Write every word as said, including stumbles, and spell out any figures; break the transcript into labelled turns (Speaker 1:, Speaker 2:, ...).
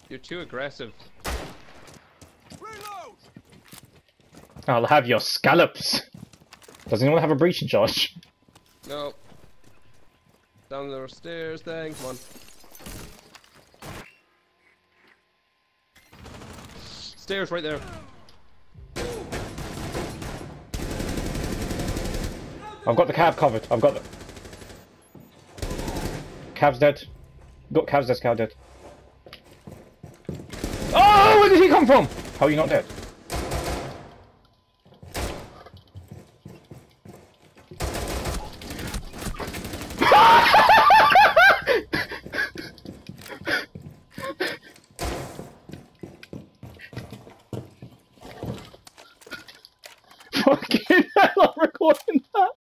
Speaker 1: You're too aggressive.
Speaker 2: I'll have your scallops. Does anyone have a breaching charge?
Speaker 1: No. Down the stairs thing, come on. Stairs right there.
Speaker 2: I've got the cab covered. I've got the... Cab's dead. Got cab's dead, cab dead. Oh, where did he come from? How are you not dead?